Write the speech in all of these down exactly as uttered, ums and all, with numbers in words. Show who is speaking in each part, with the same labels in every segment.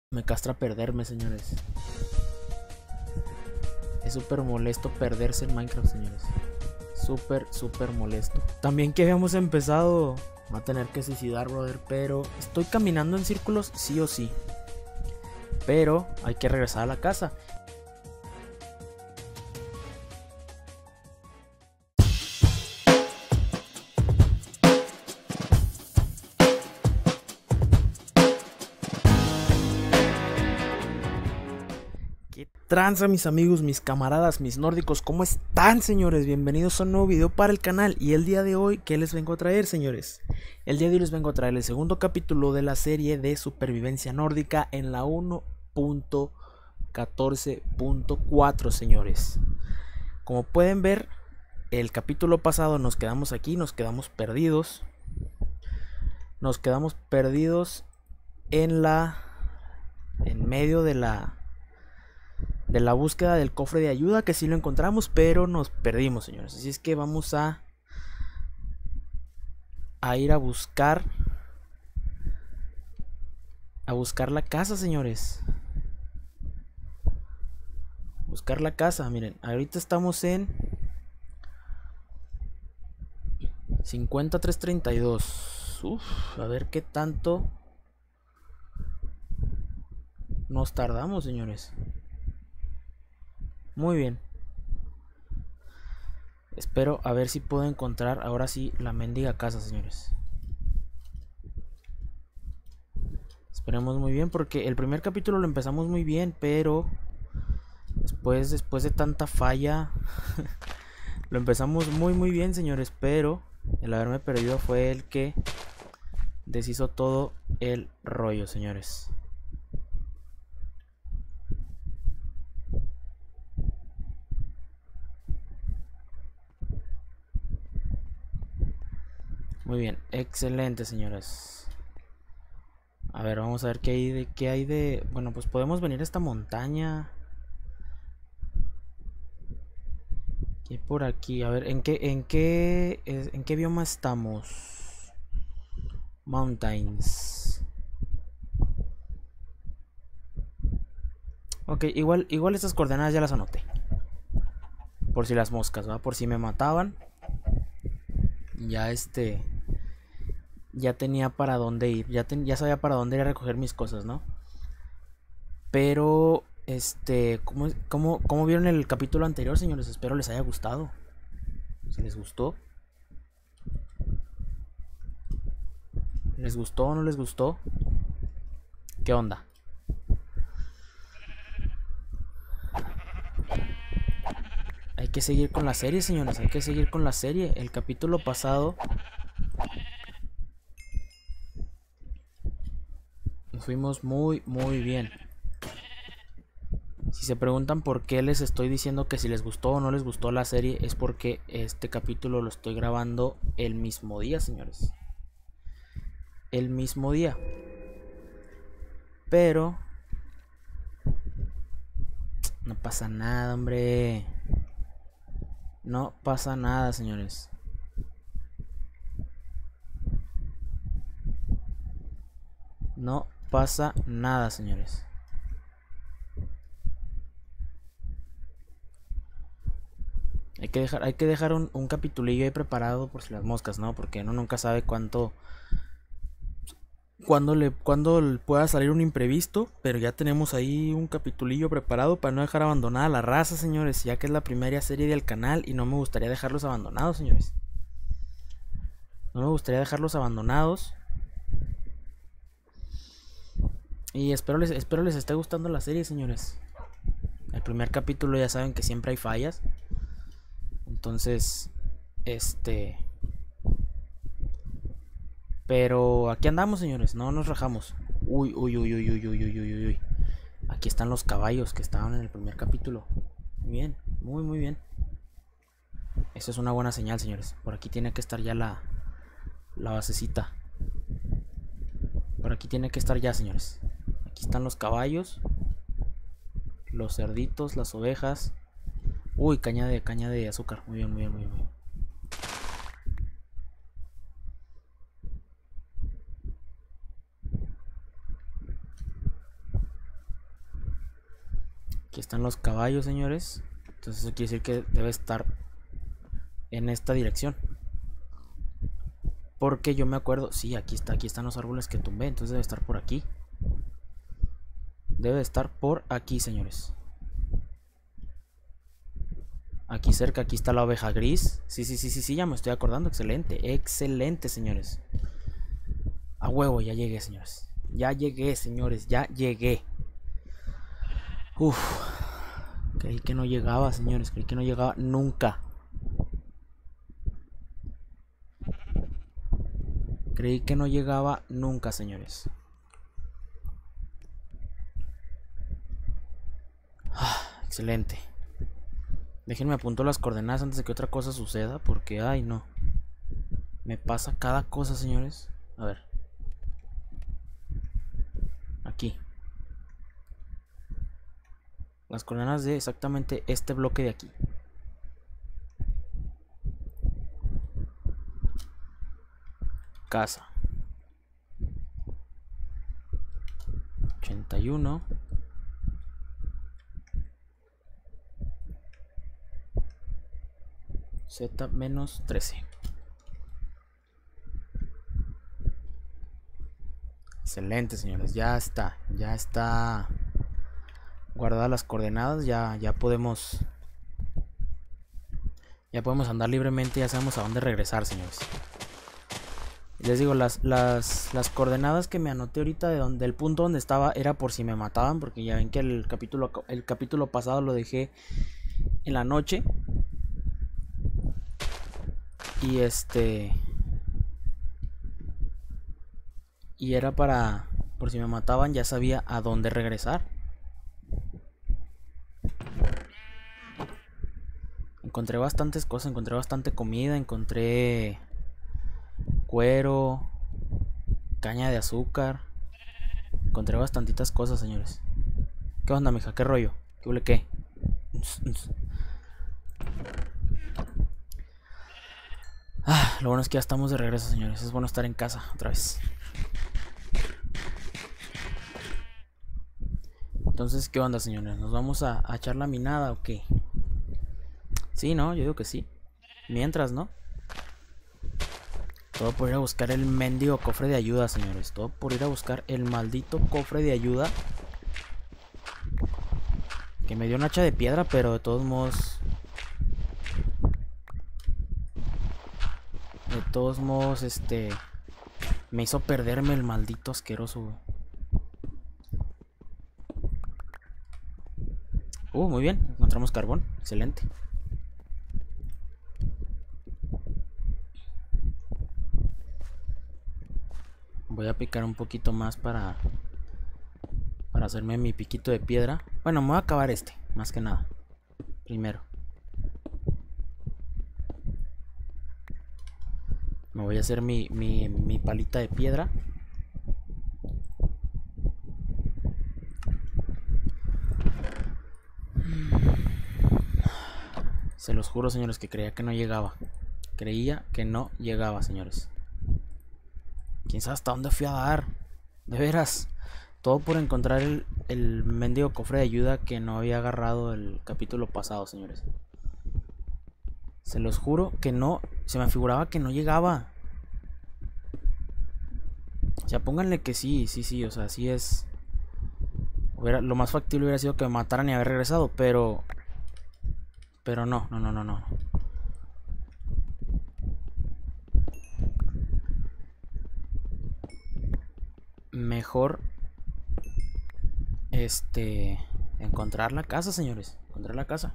Speaker 1: Me castra perderme, señores. Es súper molesto perderse en Minecraft, señores. Súper, súper molesto. También que habíamos empezado a tener que suicidar, brother. Pero estoy caminando en círculos sí o sí. Pero hay que regresar a la casa. ¿Qué tranza, mis amigos, mis camaradas, mis nórdicos? ¿Cómo están, señores? Bienvenidos a un nuevo video para el canal. Y el día de hoy, ¿qué les vengo a traer, señores? El día de hoy les vengo a traer el segundo capítulo de la serie de supervivencia nórdica en la uno punto catorce punto cuatro, señores. Como pueden ver, el capítulo pasado nos quedamos aquí, nos quedamos perdidos. Nos quedamos perdidos en la... en medio de la... de la búsqueda del cofre de ayuda, que sí lo encontramos, pero nos perdimos, señores. Así es que vamos a a ir a buscar a buscar la casa, señores. Buscar la casa, miren, ahorita estamos en cincuenta trescientos treinta y dos. Uf, a ver qué tanto nos tardamos, señores. Muy bien. Espero a ver si puedo encontrar ahora sí la mendiga casa, señores. Esperemos muy bien, porque el primer capítulo lo empezamos muy bien, pero después, después de tanta falla lo empezamos muy muy bien, señores, pero el haberme perdido fue el que deshizo todo el rollo, señores. Muy bien, excelente, señores. A ver, vamos a ver qué hay de qué hay de. Bueno, pues podemos venir a esta montaña. ¿Qué hay por aquí? A ver, ¿en qué en qué en qué bioma estamos? Mountains. Ok, igual igual estas coordenadas ya las anoté. Por si las moscas, ¿va? Por si me mataban. Ya este ya tenía para dónde ir, ya, ten, ya sabía para dónde ir a recoger mis cosas, ¿no? Pero, este, ¿cómo, cómo, cómo vieron el capítulo anterior, señores? Espero les haya gustado. Si les gustó. ¿Les gustó o no les gustó? ¿Qué onda? Hay que seguir con la serie, señores, hay que seguir con la serie. El capítulo pasado nos fuimos muy, muy bien. Si se preguntan por qué les estoy diciendo que si les gustó o no les gustó la serie, es porque este capítulo lo estoy grabando el mismo día, señores. El mismo día. Pero no pasa nada, hombre. No pasa nada, señores. No pasa nada, señores. Hay que dejar, hay que dejar un, un capitulillo ahí preparado por si las moscas, ¿no? Porque uno nunca sabe cuánto... Cuándo le, cuándo pueda salir un imprevisto. Pero ya tenemos ahí un capitulillo preparado para no dejar abandonada la raza, señores. Ya que es la primera serie del canal y no me gustaría dejarlos abandonados, señores. No me gustaría dejarlos abandonados. Y espero les, espero les esté gustando la serie, señores. El primer capítulo ya saben que siempre hay fallas. Entonces, este... Pero aquí andamos, señores, no nos rajamos. Uy, uy, uy, uy, uy, uy, uy, uy, uy. Aquí están los caballos que estaban en el primer capítulo. Muy bien, muy, muy bien. Eso es una buena señal, señores. Por aquí tiene que estar ya la, la basecita. Por aquí tiene que estar ya, señores. Aquí están los caballos. Los cerditos, las ovejas. Uy, caña de, caña de azúcar. Muy bien, muy bien, muy bien, muy bien. Aquí están los caballos, señores. Entonces eso quiere decir que debe estar en esta dirección. Porque yo me acuerdo, sí, aquí está, aquí están los árboles que tumbé, entonces debe estar por aquí. Debe estar por aquí, señores. Aquí cerca, aquí está la oveja gris. Sí, sí, sí, sí, sí, ya me estoy acordando. Excelente, excelente, señores. A huevo, ya llegué, señores. Ya llegué, señores, ya llegué. Uf. Creí que no llegaba, señores, creí que no llegaba nunca. Creí que no llegaba nunca, señores. Ah, excelente. Déjenme apunto las coordenadas antes de que otra cosa suceda, porque, ay, no. Me pasa cada cosa, señores. A ver. Aquí. Las coordenadas de exactamente este bloque de aquí. Casa. ochenta y uno. Z menos trece. Excelente, señores. Ya está. Ya está guardadas las coordenadas. Ya, ya podemos. Ya podemos andar libremente. Ya sabemos a dónde regresar, señores. Les digo, las, las, las coordenadas que me anoté ahorita de donde, del punto donde estaba era por si me mataban, porque ya ven que el capítulo, el capítulo pasado lo dejé en la noche. Y este... Y era para... Por si me mataban ya sabía a dónde regresar. Encontré bastantes cosas, encontré bastante comida, encontré... cuero, caña de azúcar. Encontré bastantitas cosas, señores. ¿Qué onda, mija? ¿Qué rollo? ¿Qué huele qué? Ah, lo bueno es que ya estamos de regreso, señores. Es bueno estar en casa otra vez. Entonces, ¿qué onda, señores? ¿Nos vamos a, a echar la minada o qué? Sí, ¿no? Yo digo que sí. Mientras, ¿no? Todo por ir a buscar el mendigo cofre de ayuda, señores. Todo por ir a buscar el maldito cofre de ayuda. Que me dio un hacha de piedra, pero de todos modos... De todos modos, este... me hizo perderme el maldito asqueroso, güey. Uh, muy bien. Encontramos carbón. Excelente. Voy a picar un poquito más para... Para hacerme mi piquito de piedra. Bueno, me voy a acabar este, más que nada. Primero. Me voy a hacer mi, mi, mi palita de piedra. Se los juro, señores, que creía que no llegaba. Creía que no llegaba, señores. ¿Quién sabe hasta dónde fui a dar? De veras. Todo por encontrar el, el mendigo cofre de ayuda que no había agarrado el capítulo pasado, señores. Se los juro que no. Se me figuraba que no llegaba. O sea, pónganle que sí, sí, sí. O sea, así es. Hubiera, lo más factible hubiera sido que me mataran y haber regresado, pero... Pero no, no, no, no, no. Mejor... Este... Encontrar la casa, señores. Encontrar la casa.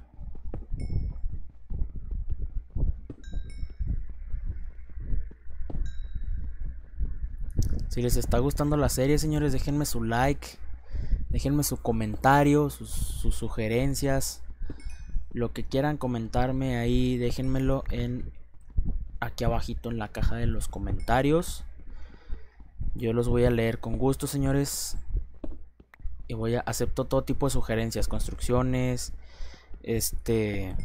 Speaker 1: Si les está gustando la serie, señores, déjenme su like. Déjenme su comentario, sus, sus sugerencias. Lo que quieran comentarme ahí, déjenmelo en aquí abajito en la caja de los comentarios. Yo los voy a leer con gusto, señores. Y voy a acepto todo tipo de sugerencias, construcciones, este,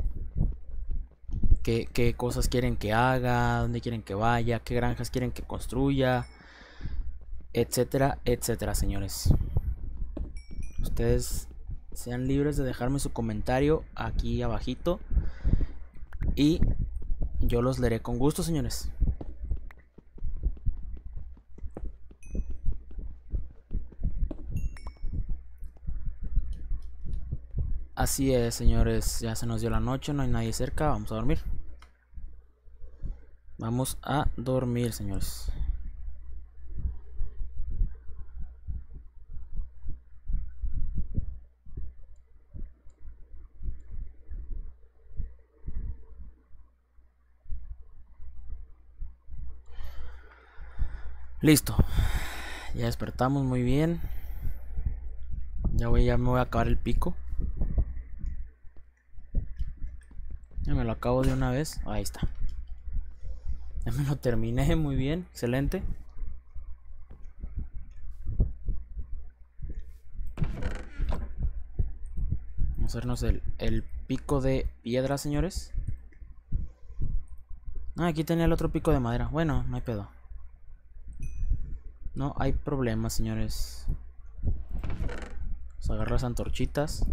Speaker 1: qué, qué cosas quieren que haga, dónde quieren que vaya, qué granjas quieren que construya, etcétera, etcétera, señores. Ustedes sean libres de dejarme su comentario aquí abajito y yo los leeré con gusto, señores. Así es, señores, ya se nos dio la noche, no hay nadie cerca, vamos a dormir. Vamos a dormir, señores. Listo. Ya despertamos muy bien. Ya voy, ya me voy a acabar el pico. Ya me lo acabo de una vez. Ahí está. Ya me lo terminé muy bien. Excelente. Vamos a hacernos el, el pico de piedra, señores. Ah, aquí tenía el otro pico de madera. Bueno, no hay pedo. No hay problema, señores. Vamos a agarrar las antorchitas.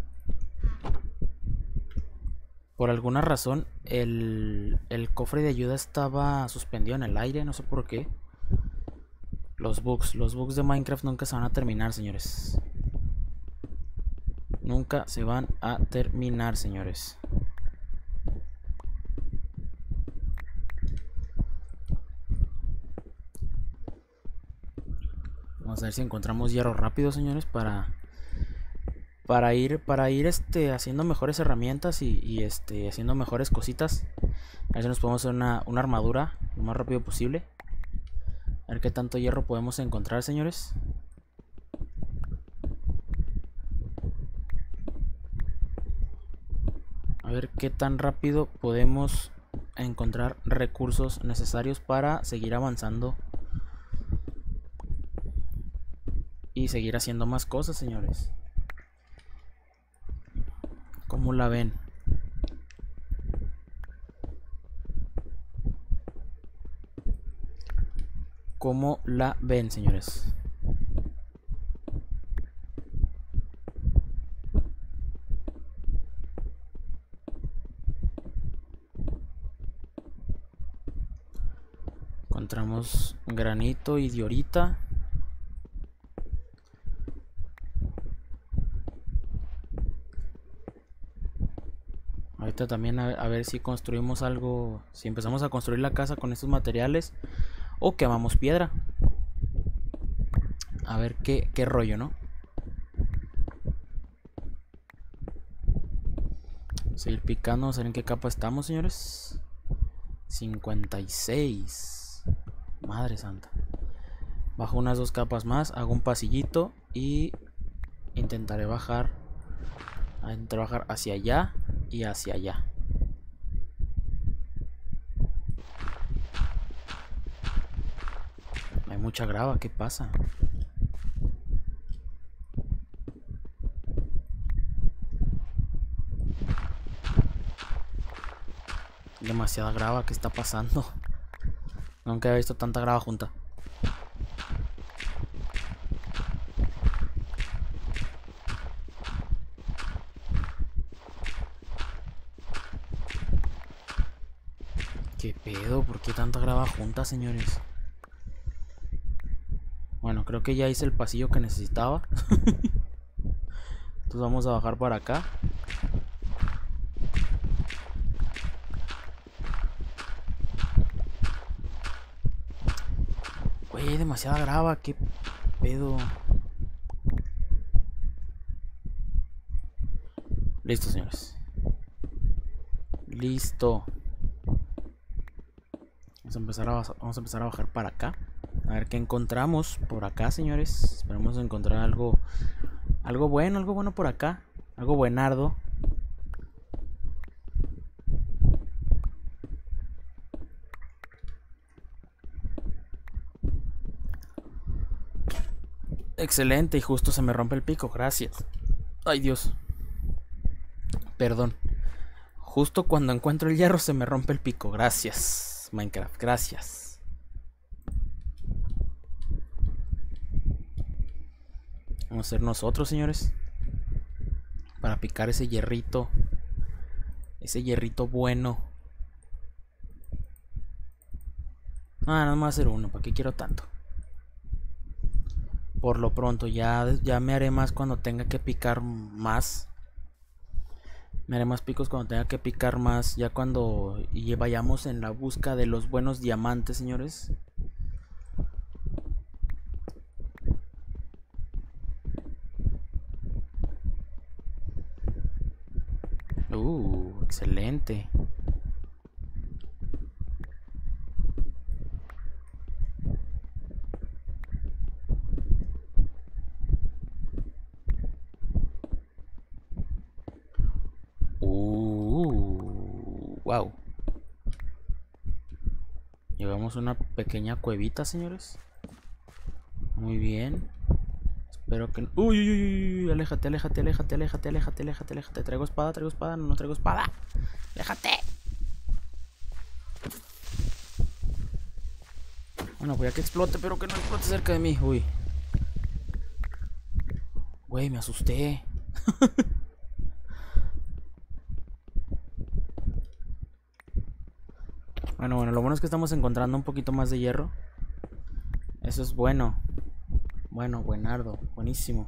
Speaker 1: Por alguna razón el, el cofre de ayuda estaba suspendido en el aire, no sé por qué. Los bugs, los bugs de Minecraft nunca se van a terminar, señores. Nunca se van a terminar, señores. Vamos a ver si encontramos hierro rápido, señores, para para ir para ir este haciendo mejores herramientas y, y este haciendo mejores cositas. A ver si nos podemos hacer una, una armadura lo más rápido posible. A ver qué tanto hierro podemos encontrar, señores. A ver qué tan rápido podemos encontrar recursos necesarios para seguir avanzando y seguir haciendo más cosas, señores. ¿Cómo la ven? ¿Cómo la ven, señores? Encontramos granito y diorita. Ahorita también a, a ver si construimos algo, si empezamos a construir la casa con estos materiales o quemamos piedra. A ver qué, qué rollo, ¿no? Seguir picando, vamos a ver en qué capa estamos, señores. cincuenta y seis. Madre santa. Bajo unas dos capas más, hago un pasillito y intentaré bajar, intentaré bajar hacia allá y hacia allá. Hay mucha grava, ¿qué pasa? Demasiada grava, ¿qué está pasando? Nunca he visto tanta grava junta. ¿Qué pedo? ¿Por qué tanta grava junta, señores? Bueno, creo que ya hice el pasillo que necesitaba. Entonces vamos a bajar para acá. Güey, demasiada grava, qué pedo. Listo, señores. Listo. Vamos a empezar a, vamos a empezar a bajar para acá. A ver qué encontramos por acá, señores. Esperemos encontrar algo, algo bueno, algo bueno por acá. Algo buenardo. Excelente, y justo se me rompe el pico, gracias. Ay, Dios. Perdón. Justo cuando encuentro el hierro se me rompe el pico. Gracias, Minecraft, gracias. Vamos a ser nosotros, señores. para picar ese hierrito. Ese hierrito bueno. Ah, nada más hacer uno. ¿Para qué quiero tanto? Por lo pronto, ya, ya me haré más cuando tenga que picar más. Me haré más picos cuando tenga que picar más. Ya cuando y vayamos en la busca de los buenos diamantes, señores. Uh, excelente. Uh, wow. Llevamos una pequeña cuevita, señores. Muy bien. Espero que... Uy, uy, uy, uy, aléjate, aléjate, aléjate, aléjate, aléjate, aléjate, aléjate. Traigo espada, traigo espada, no, no traigo espada. Aléjate. Bueno, voy a que explote, pero que no explote cerca de mí. Uy. Güey, me asusté. Bueno, bueno, lo bueno es que estamos encontrando un poquito más de hierro. Eso es bueno. Bueno, buenardo, buenísimo.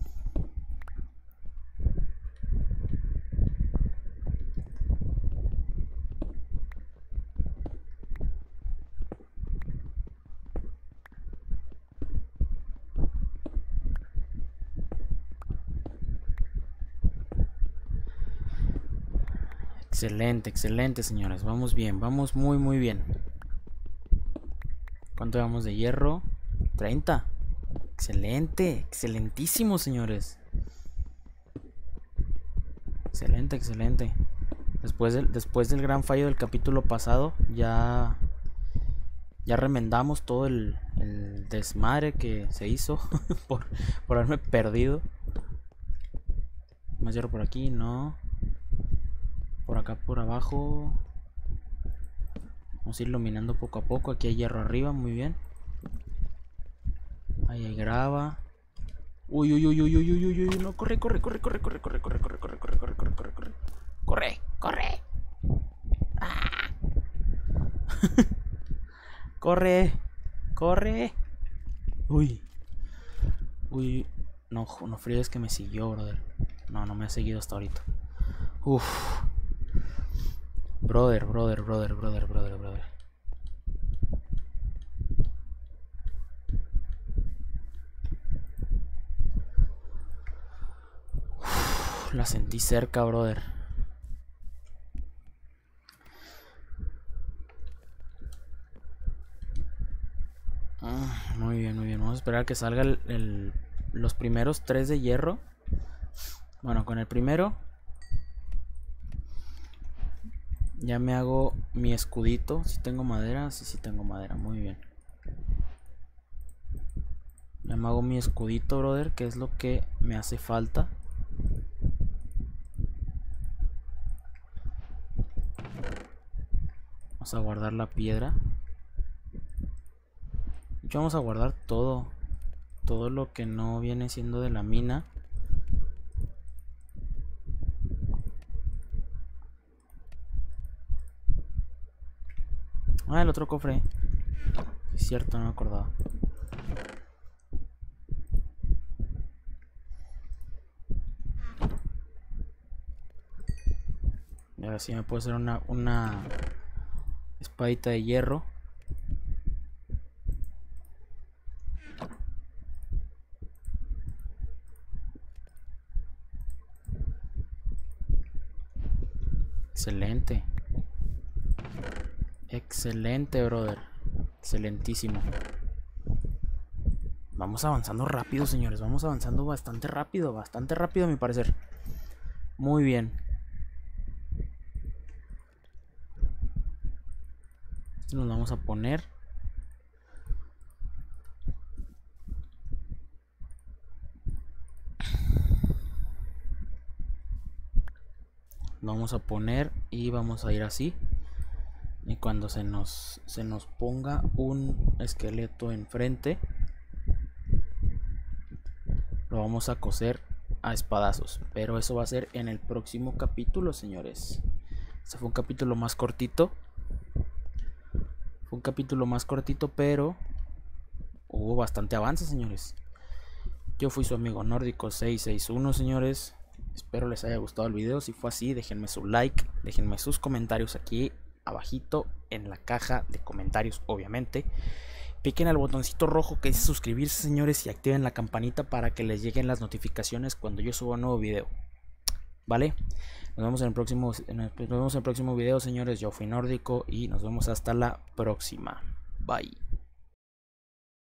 Speaker 1: Excelente, excelente, señores. Vamos bien, vamos muy, muy bien. ¿Cuánto llevamos de hierro? treinta. Excelente, excelentísimo, señores. Excelente, excelente. Después del, después del gran fallo del capítulo pasado, ya, ya remendamos todo el, el desmadre que se hizo por, por haberme perdido. Más hierro por aquí, no. Por acá, por abajo. Vamos a ir iluminando poco a poco. Aquí hay hierro arriba, muy bien. Ahí hay grava. Uy, uy, uy, uy, uy, uy, uy, uy, no, corre, corre, corre, corre, corre, corre, corre, corre, corre, corre, corre, corre, corre, corre. Corre, corre. Ah. Corre, corre. Uy. Uy, no, no fríes que me siguió, brother. No, no me ha seguido hasta ahorita. Uf. Brother, brother, brother, brother, brother, brother. Uf, la sentí cerca, brother. Ah, muy bien, muy bien. Vamos a esperar a que salga el, el, los primeros tres de hierro. Bueno, con el primero ya me hago mi escudito. Si tengo madera, sí, sí tengo madera, muy bien. Ya me hago mi escudito, brother, que es lo que me hace falta. Vamos a guardar la piedra. De hecho, vamos a guardar todo. Todo lo que no viene siendo de la mina. Ah, el otro cofre. Es cierto, no me acordaba. Y ahora sí me puedo hacer una, una espadita de hierro. Excelente. Excelente, brother. Excelentísimo. Vamos avanzando rápido, señores. Vamos avanzando bastante rápido. Bastante rápido, a mi parecer. Muy bien. Esto nos vamos a poner. Lo vamos a poner y vamos a ir así. Y cuando se nos, se nos ponga un esqueleto enfrente, lo vamos a coser a espadazos. Pero eso va a ser en el próximo capítulo, señores. Este fue un capítulo más cortito. Fue un capítulo más cortito, pero hubo bastante avance, señores. Yo fui su amigo nórdico seiscientos sesenta y uno, señores. Espero les haya gustado el video. Si fue así, déjenme su like, déjenme sus comentarios aquí abajito en la caja de comentarios, obviamente. Piquen al botoncito rojo que dice suscribirse, señores, y activen la campanita para que les lleguen las notificaciones cuando yo suba un nuevo video. ¿Vale? Nos vemos en el próximo, nos vemos en el próximo video, señores. Yo fui Nórdico y nos vemos hasta la próxima. Bye.